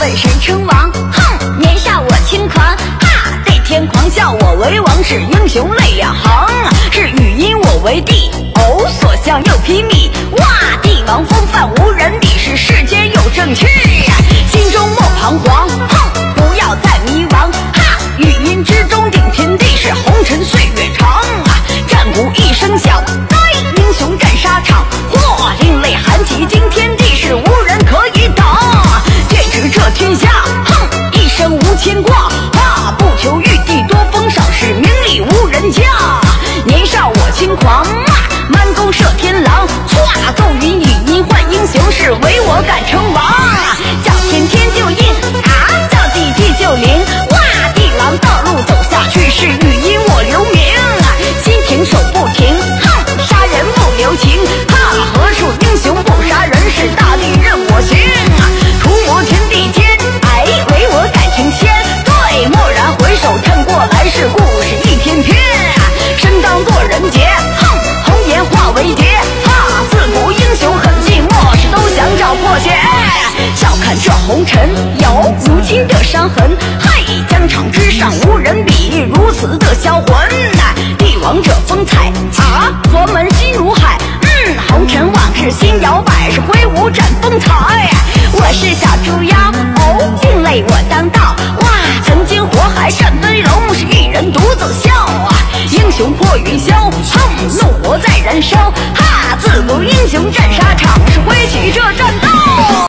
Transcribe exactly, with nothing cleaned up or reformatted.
问谁称王？哼，年少我轻狂，哈，对天狂笑我为王，是英雄泪两行，是语音我为帝，哦，所向又披靡，哇，帝王风范无人比，是世间有正气，心中莫彷徨，哼，不要再迷茫，哈，语音之中定天地，是红尘岁月长，战鼓一声响，对，英雄战沙场，嚯，另类韩旗惊天地，是无人可以挡，剑指这天下，哼，一生无牵挂，啊，不求玉帝多封赏，是名利无人家，年少我轻狂，满弓射天狼，唰，奏云语音换英雄，是唯我敢称王，叫天天就应，啊，叫地地就灵，哇，地狼道路走下去，是语音我留名，心停手不停，哼，杀人不留情，哈，何处英雄不杀人，是大地任我行，图谋天地间，哎，唯我敢成仙，对，蓦然回首看过来，是故事一篇篇，身当作人杰，哼，红颜化为蝶，哈，自古英雄很寂寞，是都想找破解，笑看这红尘有如今的伤痕，嗨，疆场之上无人比，如此的销魂，帝王者风采，啊，佛门心如海，嗯，红尘往事心摇摆，是挥舞斩风采，我是小猪妖，哦，另类我当道，哇，曾经火海战飞龙，是一人独自笑啊，英雄破云霄，哼，怒火在燃烧，哈，自古英雄战沙场，是挥起这战刀。